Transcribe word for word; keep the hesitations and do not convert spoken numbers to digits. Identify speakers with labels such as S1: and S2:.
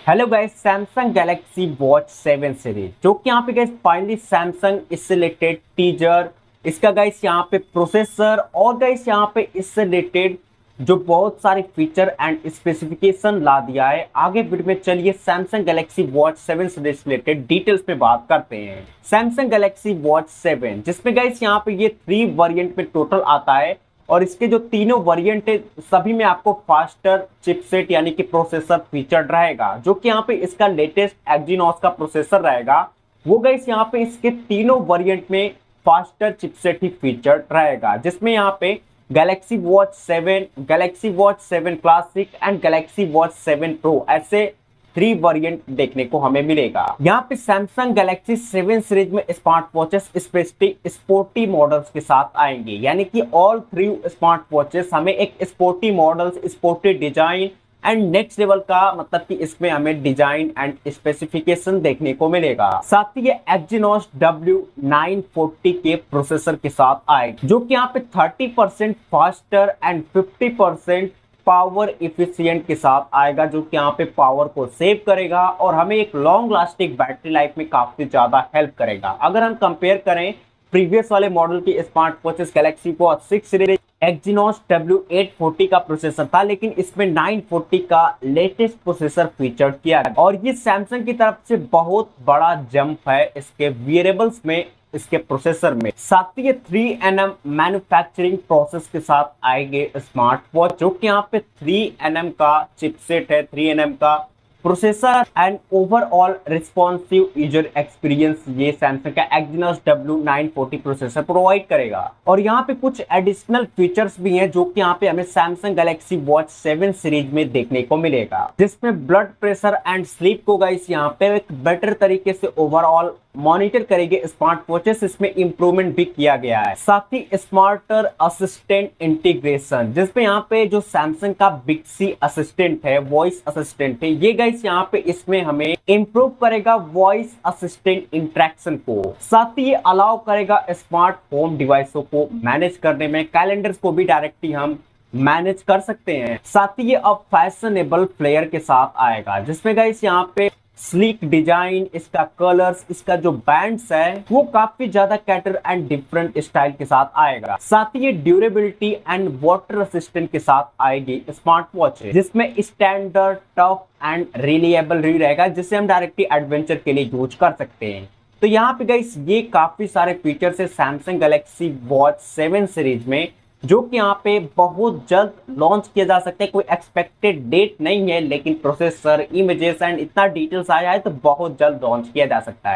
S1: Hello guys, Samsung Galaxy Watch seven series जो कि यहाँ पे गाइस फाइनली सैमसंग इससे रिलेटेड टीजर, इसका गाइस यहाँ पे प्रोसेसर और गाइस यहाँ पे इससे रिलेटेड जो बहुत सारे फीचर एंड स्पेसिफिकेशन ला दिया है। आगे वीडियो में चलिए Samsung Galaxy Watch seven series से रिलेटेड डिटेल्स पे बात करते हैं। सैमसंग गैलेक्सी वॉच सेवन जिसमें गाइस यहाँ पे ये थ्री वेरिएंट में टोटल आता है और इसके जो तीनों वेरिएंट है सभी में आपको फास्टर चिपसेट यानी कि प्रोसेसर फीचर्ड रहेगा, जो कि यहाँ पे इसका लेटेस्ट एक्जिनोस का प्रोसेसर रहेगा। वो गाइस यहाँ पे इसके तीनों वेरिएंट में फास्टर चिपसेट ही फीचर्ड रहेगा, जिसमें यहाँ पे Galaxy Watch seven, Galaxy Watch seven classic and Galaxy Watch seven pro ऐसे थ्री वेरिएंट देखने को हमें मिलेगा। यहाँ पे सैमसंग गैलेक्सी सेवन सीरीज में smart watches specially sporty models के साथ आएंगे, यानी कि ऑल थ्री स्मार्ट वॉचेस हमें एक sporty models, sporty design and next level का, मतलब कि इसमें हमें डिजाइन एंड स्पेसिफिकेशन देखने को मिलेगा। साथ ही ये एक्जिनोस डब्ल्यू नाइन फोर्टी के प्रोसेसर के साथ आएगा, जो कि यहाँ पे thirty percent faster and fifty percent power efficient के साथ आएगा, जो कि यहाँ पे पावर को सेव करेगा और हमें एक लॉन्ग लास्टिंग बैटरी लाइफ में काफी ज्यादा हेल्प करेगा। अगर हम कंपेयर करें प्रीवियस वाले मॉडल की smart watches, Galaxy Watch six series Exynos W eight forty का प्रोसेसर था, लेकिन इसमें नाइन फोर्टी का लेटेस्ट प्रोसेसर फीचर किया है और ये सैमसंग की तरफ से बहुत बड़ा जंप है इसके वियरेबल्स में, इसके प्रोसेसर में। साथ ही ये three N M manufacturing process के साथ आएंगे स्मार्ट वॉच, जो कि यहाँ पे थ्री एन एम का चिपसेट है, थ्री एन एम का processor and overall responsive user experience ये सैमसंग का Exynos W nine forty processor provide करेगा। और यहाँ पे कुछ एडिशनल फीचर्स भी हैं जो कि यहाँ पे हमें Samsung Galaxy Watch seven series में देखने को मिलेगा, जिसमें ब्लड प्रेशर एंड स्लीप को गाइस यहाँ पे एक बेटर तरीके से ओवरऑल मॉनिटर करेंगे स्मार्ट वॉचेस, इसमें इंप्रूवमेंट भी किया गया है। साथ ही स्मार्टर असिस्टेंट इंटीग्रेशन, जिसमें यहाँ पे जो सैमसंग का बिक्सी असिस्टेंट है, वॉइस असिस्टेंट है, ये गाइस यहाँ पे इसमें हमें इंप्रूव करेगा वॉइस असिस्टेंट इंटरेक्शन को। साथ ही ये अलाउ करेगा स्मार्ट होम डिवाइसों को मैनेज करने में, कैलेंडर्स को भी डायरेक्टली हम मैनेज कर सकते हैं। साथ ही ये अब फैशनेबल फ्लेयर के साथ आएगा, जिसमें गाइस यहाँ पे स्लीक डिजाइन, इसका कलर्स, इसका जो बैंड्स है वो काफी ज्यादा कैटर एंड डिफरेंट स्टाइल के साथ आएगा। साथ ही ये ड्यूरेबिलिटी एंड वाटर रेसिस्टेंट के साथ आएगी स्मार्ट वॉच, जिसमें स्टैंडर्ड, टफ एंड रिलायबल रहेगा, जिसे हम डायरेक्टली एडवेंचर के लिए यूज कर सकते हैं। तो यहाँ पे गाइस ये काफी सारे फीचर्स है Samsung Galaxy Watch seven series में, जो कि यहाँ पे बहुत जल्द लॉन्च किया जा सकता है। कोई एक्सपेक्टेड डेट नहीं है, लेकिन प्रोसेसर, इमेजेस एंड इतना डिटेल्स आया है तो बहुत जल्द लॉन्च किया जा सकता है।